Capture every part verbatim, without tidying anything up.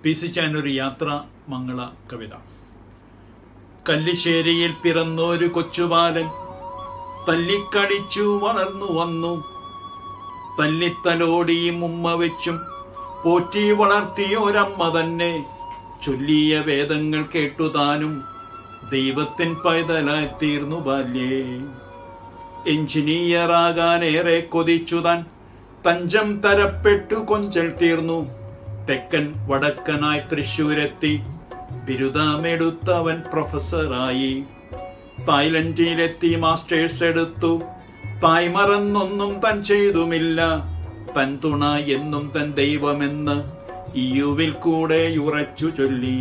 P C ചാനൊരു യാത്ര മംഗള കവിത. കല്ലിശ്ശേരിയിൽ പിറന്നൊരു കൊച്ചുബാലൻ തല്ലിക്കടിച്ചു വളർന്നു വന്നു. തല്ലിത്തലോടിയും ഉമ്മ വെച്ചും പോറ്റി വളർത്തിയൊരമ്മ തന്നെ. ചൊല്ലിയ വേദങ്ങൾ കേട്ടുതാനും ദൈവത്തിൻ പൈതലായി തീർന്നു ബാല്യേ. എഞ്ചിനീയറാകാനേറെ കൊതിച്ചു താൻ തഞ്ചം തരപ്പെട്ടു കൊഞ്ചൽ തീർന്നു. തെക്കൻ വടക്കനായി തൃശ്ശൂരെത്തി ബിരുദമെടുത്തവൻ പ്രൊഫസറായി. തായ്ലൻഡിലെത്തി മാസ്റ്റേഴ്സ് എടുത്തു. തായ് മറന്നൊന്നും താൻ ചെയ്തുമില്ല. തൻ തുണ എന്നും തൻ ദൈവമെന്ന് ഇയുവിൽ കൂടെ ഉറച്ചു ചൊല്ലി.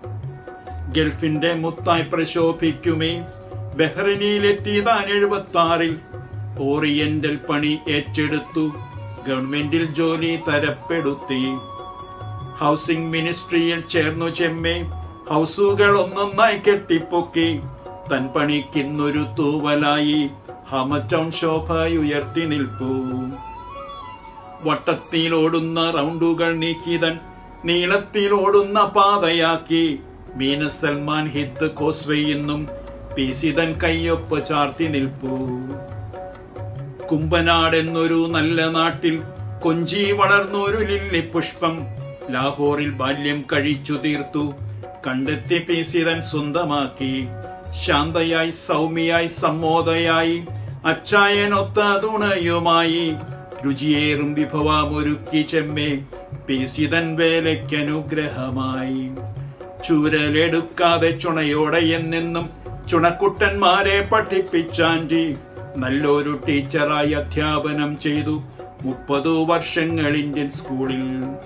ഗൾഫിന്റെ മുത്തായി പ്രശോഭിക്കുമേ ബഹ്റിനിലെത്തി താൻ എഴുപത്തി ആറിൽ ഓറിയന്റൽ പണി ഏറ്റെടുത്തു. ഗവൺമെന്റിൽ ജോലി തരപ്പെടുത്തി. ഹൗസിംഗ് മിനിസ്ട്രിയിൽ ചേർന്നു ചെമ്മേ ഹൗസുകൾ ഒന്നൊന്നായി കെട്ടിപ്പൊക്കി. തൻ പണിക്കിന്നൊരു തൂവലായി ഹമറ്റൗൺ ശോഭയുയർത്തി നിൽപ്പൂ. വട്ടത്തിലോടുന്ന റൗണ്ടുകൾ നീക്കിതൻ നീളത്തിലോടുന്ന പാതയാക്കി. മീന സൽമാൻ ഹിദ് കോസ്വേ എന്നും പീസിതൻ കയ്യൊപ്പ് ചാർത്തി നിൽപ്പൂ. കുമ്പനാട് എന്നൊരു നല്ല നാട്ടിൽ കൊഞ്ചി വളർന്നൊരു ലില്ലി പുഷ്പം. ലാഹോറിൽ ബാല്യം കഴിച്ചു തീർത്തു. കണ്ടെത്തി പീസിതൻ സ്വന്തമാക്കി. ശാന്തയായി സൗമ്യയായി സമ്മോദയായി അച്ചായനൊത്ത തുണയുമായി. രുചിയേറും വിഭവമൊരുക്കി ചെമ്മേ പീസിതൻ വേലയ്ക്കനുഗ്രഹമായി. ചൂരലെടുക്കാതെ ചുണയോടെ എന്നെന്നും ചുണക്കുട്ടന്മാരെ പഠിപ്പിച്ചാൻറ്റി. നല്ലൊരു ടീച്ചറായി അധ്യാപനം ചെയ്തു മുപ്പതു വർഷങ്ങൾ ഇന്ത്യൻ സ്കൂളിൽ.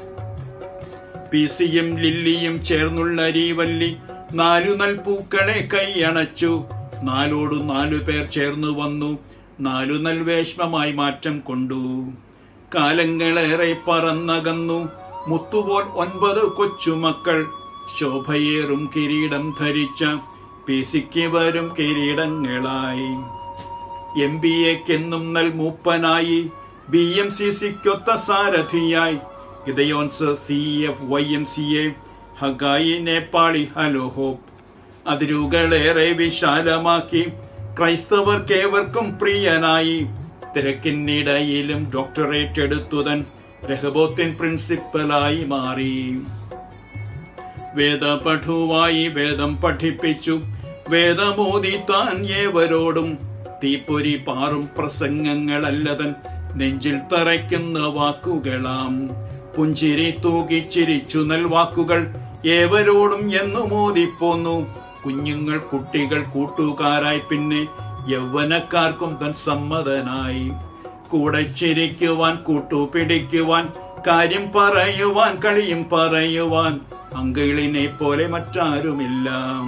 പീസിയും ലില്ലിയും ചേർന്നുള്ള രീവല്ലി നാലു നൽപൂക്കളെ കൈയണച്ചു. നാലോടു നാലു പേർ ചേർന്നു വന്നു. നാലു നൽവേഷ്മമായി മാറ്റം കൊണ്ടു. കാലങ്ങളേറെ പറന്നകന്നു. മുത്തുപോൽ ഒൻപത് കൊച്ചുമക്കൾ. ശോഭയേറും കിരീടം ധരിച്ച പീസിക്ക് വരും കിരീടങ്ങളായി. എം ബി എക്കെന്നും നൽ മൂപ്പനായി. ബി എം സി സിക്കൊത്ത സാരഥിയായി. Gideons C F Y M C A Haggai Nepali hello hope. അതിരുകളേറെ വിശാലമാക്കി ക്രൈസ്തവർക്കേവർക്കും പ്രിയനായി. തിരക്കിനിടയിലും ഡോക്ടറേറ്റ് എടുത്തുതൻ രഹബോത്തിൻ പ്രിൻസിപ്പലായി മാറി. വേദപഠുവായി വേദം പഠിപ്പിച്ചു. വേദമോദി താൻ ഏവരോടും. തീപ്പൊരി പാറും പ്രസംഗങ്ങളല്ലതൻ നെഞ്ചിൽ തറയ്ക്കുന്ന വാക്കുകളാം. പുഞ്ചിരി തൂകി ചിരിച്ചു നൽവാക്കുകൾ ഏവരോടും എന്നു മോദിപ്പോന്നു. കുഞ്ഞുങ്ങൾ കുട്ടികൾ കൂട്ടുകാരായി പിന്നെ യൗവനക്കാർക്കും തൻ സമ്മതനായി. കൂടെ ചിരിക്കുവാൻ കൂട്ടുപിടിക്കുവാൻ കാര്യം പറയുവാൻ കളിയും പറയുവാൻ അങ്കിളിനെ പോലെ മറ്റാരുമില്ല.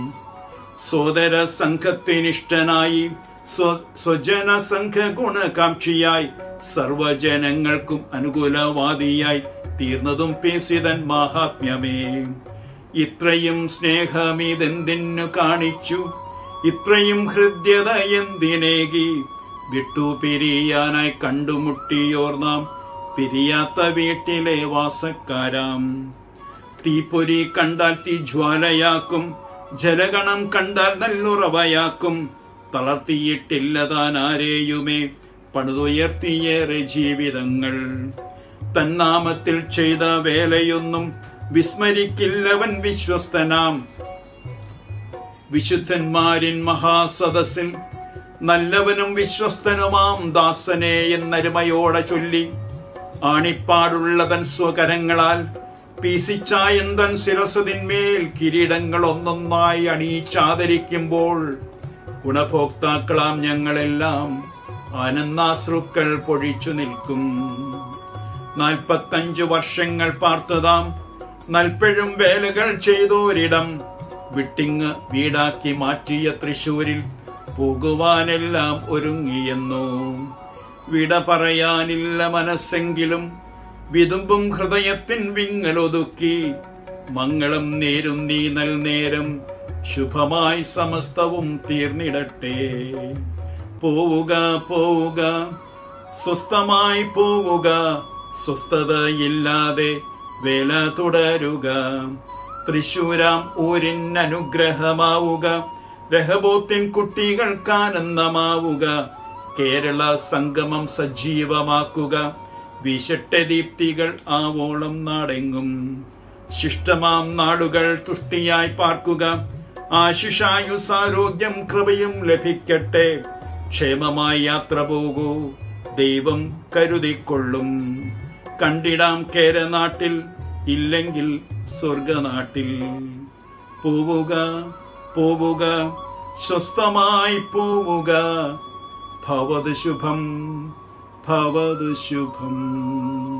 സോദര സംഘത്തിനിഷ്ടനായി സ്വജന സംഘ ഗുണകാംക്ഷിയായി സർവജനങ്ങൾക്കും അനുകൂലവാദിയായി തീർന്നതും പീസിതൻ മഹാത്മ്യമേ. ഇത്രയും സ്നേഹമിതെന്തിനു കാണിച്ചു. ഇത്രയും ഹൃദ്യത എന്തിനേകി. വിട്ടുപിരിയാനായി കണ്ടുമുട്ടിയോർ നാം പിരിയാത്ത വീട്ടിലെ വാസക്കാരാം. തീപ്പൊരി കണ്ടാൽ തീജ്വാലയാക്കും. ജലഗണം കണ്ടാൽ നല്ലുറവയാക്കും. തളർത്തിയിട്ടില്ല താൻ ആരെയുമേ പണിതുയർത്തിയേറെ ജീവിതങ്ങൾ. തന്നാമത്തിൽ ചെയ്ത വേലയൊന്നും വിസ്മരിക്കില്ലവൻ വിശ്വസ്തനാം. വിശുദ്ധന്മാരിൻ മഹാസദസ്സിൽ നല്ലവനും വിശ്വസ്തനുമാം ദാസനെ എന്നരുമയോടെ ചൊല്ലി. ആണിപ്പാടുള്ളതൻ സ്വകരങ്ങളാൽ പീസിച്ചായൻ തൻ ശിരസതിന്മേൽ കിരീടങ്ങൾ ഒന്നൊന്നായി അണിയിച്ചാദരിക്കുമ്പോൾ ഗുണഭോക്താക്കളാം ഞങ്ങളെല്ലാം ആനന്ദാശ്രുക്കൾ പൊഴിച്ചു നിൽക്കും. നാൽപ്പത്തഞ്ചു വർഷങ്ങൾ പാർത്തതാം നൽപ്പഴും വേലകൾ ചെയ്തോരിടം. വിട്ടിങ് വീടാക്കി മാറ്റിയ തൃശ്ശൂരിൽ പോകുവാനെല്ലാം ഒരുങ്ങിയെന്നു. വിട പറയാനില്ല മനസ്സെങ്കിലും വിതുമ്പും ഹൃദയത്തിൻ വിങ്ങലൊതുക്കി. മംഗളം നേരും നീ നൽ നേരം ശുഭമായി സമസ്തവും തീർന്നിടട്ടെ. പോവുക പോവുക സ്വസ്ഥമായി പോവുക. സ്വസ്ഥതയില്ലാതെ വേല തുടരുക. തൃശൂരാം ഊരിൻ അനുഗ്രഹമാവുക, രഹബോത്തിൻ കുട്ടികൾക്കാനന്ദമാവുക. കേരള സംഗമം സജീവമാക്കുക, വീശട്ടെ ദീപ്തികൾ ആവോളം നാടെങ്ങും. ശിഷ്ടമാം നാടുകൾ തുഷ്ടിയായി പാർക്കുക, ആശിഷായുസാരോഗ്യം കൃപയും ലഭിക്കട്ടെ. ക്ഷേമമായി യാത്ര പോകൂ, ദൈവം കരുതിക്കൊള്ളും. കണ്ടിടാം കേരനാട്ടിൽ, ഇല്ലെങ്കിൽ സ്വർഗനാട്ടിൽ. പോവുക പോവുക സ്വസ്ഥമായി പോവുക, ഭവതു ശുഭം ഭവതു ശുഭം.